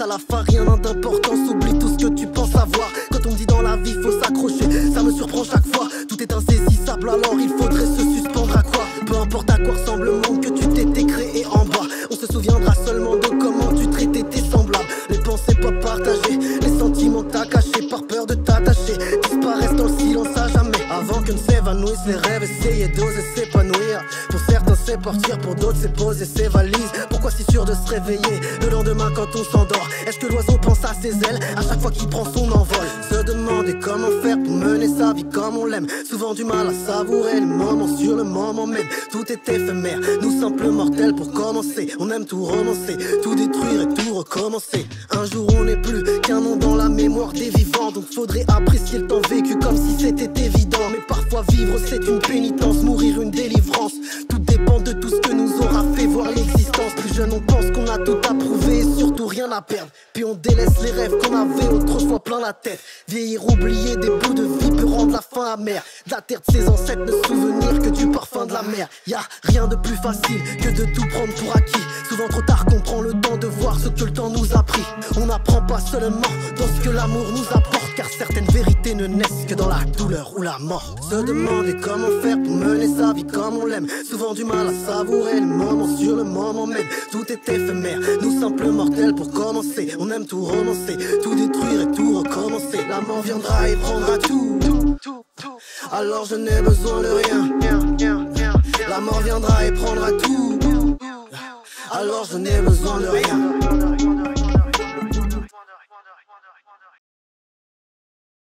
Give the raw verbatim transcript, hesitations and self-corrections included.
à la fin rien n'a d'importance. Oublie tout ce que tu penses savoir. Quand on me dit dans la vie faut s'accrocher, ça me surprend chaque fois. Tout est insaisissable alors il faudrait se suspendre à quoi? Peu importe à quoi ressemble le monde que tu t'étais créé en bas. On se souviendra seulement de comment tu traitais tes semblables. Les pensées pas partagées, les sentiments t'as cachés par peur de t'attacher, disparaissent dans le silence à jamais. Avant que ne s'évanouissent les rêves, essayer d'oser s'épanouir. Pour certains c'est partir, pour d'autres c'est poser ses valises. Pourquoi si sûr de se réveiller le lendemain quand on s'endort? Est-ce que l'oiseau pense à ses ailes à chaque fois qu'il prend son envol? Se demander comment faire pour mener sa vie comme on l'aime. Souvent du mal à savourer les moments sur le moment même. Tout est éphémère, nous simples mortels pour commencer. On aime tout romancer, tout détruire et tout recommencer. Un jour on n'est plus qu'un nom dans la mémoire des vivants. Donc faudrait apprécier le temps vécu comme si c'était évident. Mais parfois vivre c'est une pénitence, mourir une délivrance. Tout dépend de tout ce que nous aura fait voir l'existence. Plus jeune on pense qu'on a tout à prouver et surtout rien à perdre. Puis on délaisse les rêves qu'on avait autrefois plein la tête. Vieillir, oublier des bouts de vie peut rendre la fin amère. De la terre de ses ancêtres ne se souvenir que du parfum de la mer. Y'a rien de plus facile que de tout prendre pour acquis. Souvent trop tard qu'on prend le temps de voir ce que le temps nous a pris. On n'apprend pas seulement dans ce que l'amour nous apporte, car certaines vérités ne naissent que dans la douleur ou la mort. Se demander comment faire pour mener sa vie comme on l'aime. Souvent du mal à savourer le moment sur le moment même. Tout est éphémère, nous simples mortels pour commencer. On aime tout romancer, tout détruire et tout recommencer. La mort viendra et prendra tout, alors je n'ai besoin de rien. La mort viendra et prendra tout, alors je n'ai besoin de rien.